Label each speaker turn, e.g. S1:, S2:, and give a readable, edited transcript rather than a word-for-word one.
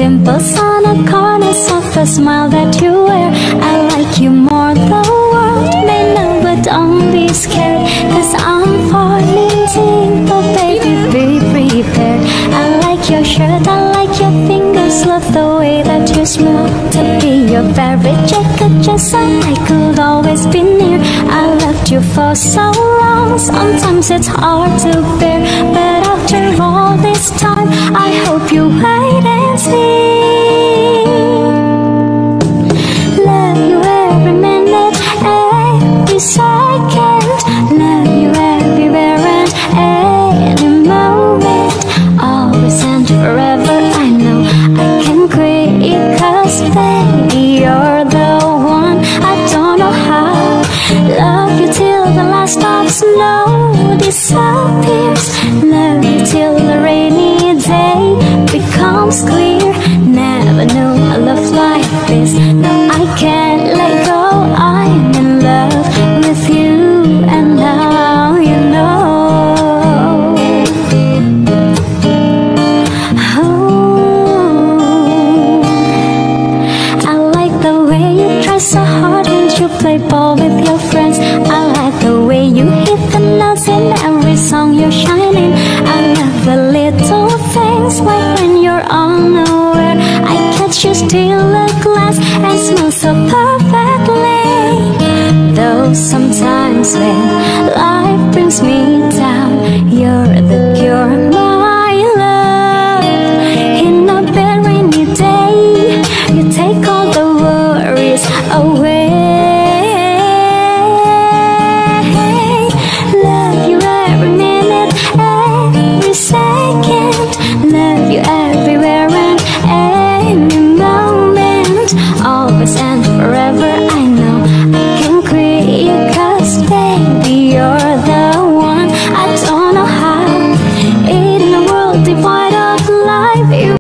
S1: dimples on the corners of the smile that you wear. I like you more, the world may know, but don't be scared, 'cause I'm falling deep, but baby be prepared. I like your shirt, I like your fingers, love the way that you smell. To be your very jacket, just so I could always be near. I loved you for so long, sometimes it's hard to bear, but after all this time, I hope you wait and see. Love you every minute, every second. Love you everywhere and any moment. Always and forever, I know I can quit, 'cause baby, you're the one. I don't know how. Love you till the last of snow disappears. Love you till the rainy day becomes clear. Never knew a love like this. No, I can't let go. I'm in love with you, and now you know. I like the way you try so hard when you play ball with your friends. I like the way you hit the notes in every song you're shining. I love the little things, like when you're unaware, I catch you steal a glass and smell so perfectly. Though sometimes when life brings me down, you're